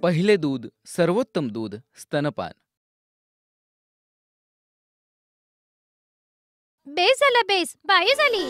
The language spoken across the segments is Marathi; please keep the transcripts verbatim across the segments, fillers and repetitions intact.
पहिले दूध, सर्वोत्तम दूध, स्तनपान. बेस झाला बेस, बाई झाली.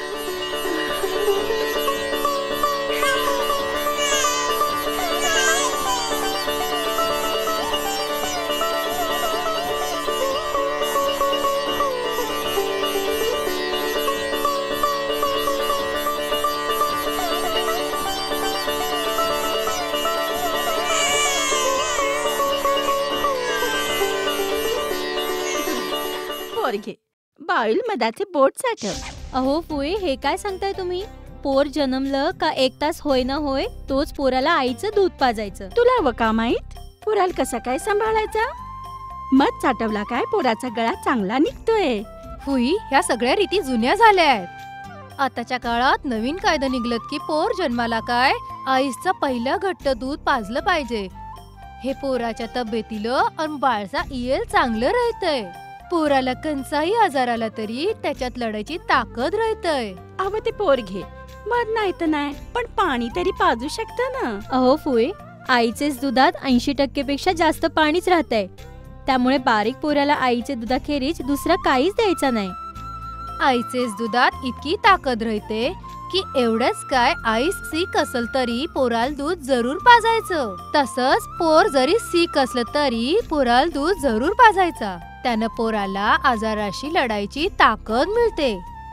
पोरगे बाईल मधाचे बोट साठव. अहो फुई, हे काय सांगताय तुम्ही? पोर जन्मलं का एक तास होय ना होय तोच पोराला आईचं दूध पाजायचं. तुला व का माहित पोराला कसा काय सांभाळायचा? मध साठवला काय पोराचा गळा चांगला निघतोय. हुई, ह्या सगळ्या रीती जुन्या झाल्या आहेत. आताच्या काळात नवीन कायदा निघलत की पोर जन्माला काय आईचं पहिलं घट्ट दूध पाजलं पाहिजे. हे पोराच्या तब्येतीला आणि बाळचा इयल चांगलं राहतंय. पोराला कंचाही आजार आला तरी त्याच्यात लढायची ताकद राहतय. अहो ते पोरगे मध नाही तर नाही पण पाणी तरी पाजू शकत ना. अहो फुई, आईचेच दुधात ऐंशी टक्के पेक्षा जास्त पाणीच राहतंय. त्यामुळे बारीक पोराला आईचे दुधाखेरीज दुसरं काहीच द्यायचं नाही. आईचेच दुधात इतकी ताकद राहते की एवढंच काय आई सीक असल तरी पोराला दूध जरूर पाजायचं. तसंच पोर जरी सीक असलं तरी पोराला दूध जरूर पाजायचा. त्यानं पोराला आजाराशी लढायची ताकद मिळते.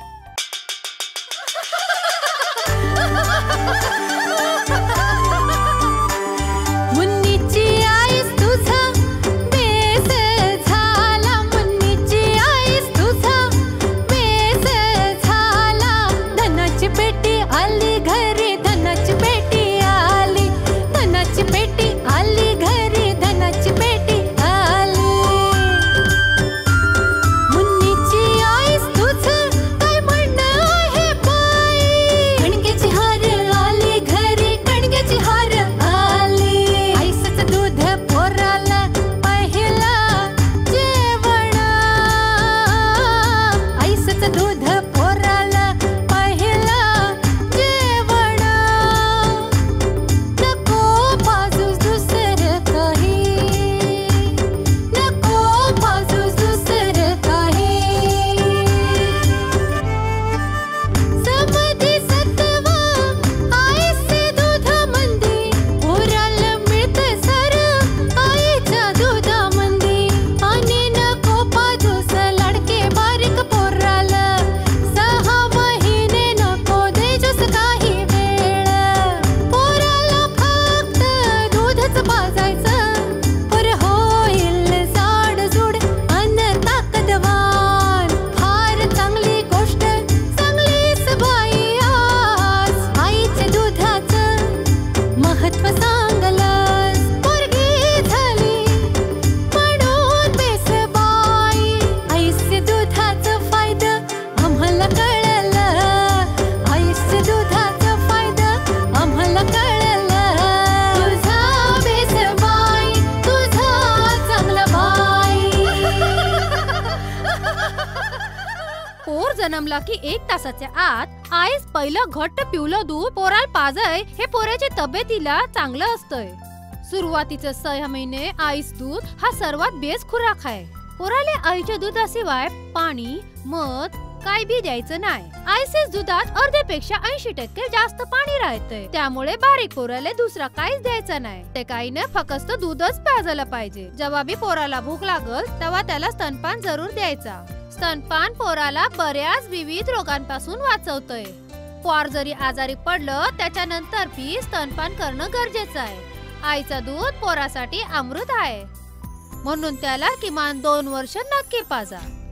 जन्मला की एक तासाच्या आत आईस पहिलं घट्ट पिवलं दूध पोराला पाजय हे पोराच्या तब्येतीला चांगलं असतंय. सुरुवातीचे सहा महिने आईस दूध हा सर्वात बेस्ट खुराक आहे. पोराला आईच्या दुधाशिवाय पाणी मध काय बी द्यायचं नाही. आईच्या दुधात अर्ध्यापेक्षा ऐंशी टक्के जास्त पाणी राहतंय. त्यामुळे बारीक पोराला दुसरा काहीच द्यायचं नाही. ते काही न फक्त दूधच पाजायला पाहिजे. जेव्हा बी पोराला भूक लागल तेव्हा त्याला स्तनपान जरूर द्यायचा. स्तनपान पोराला बऱ्याच विविध रोगांपासून वाचवतंय. पोर जरी आजारी पडलं त्याच्यानंतर बी स्तनपान करणं गरजेचं आहे. आईचं दूध पोरासाठी अमृत आहे म्हणून त्याला किमान दोन वर्ष नक्की पाजा.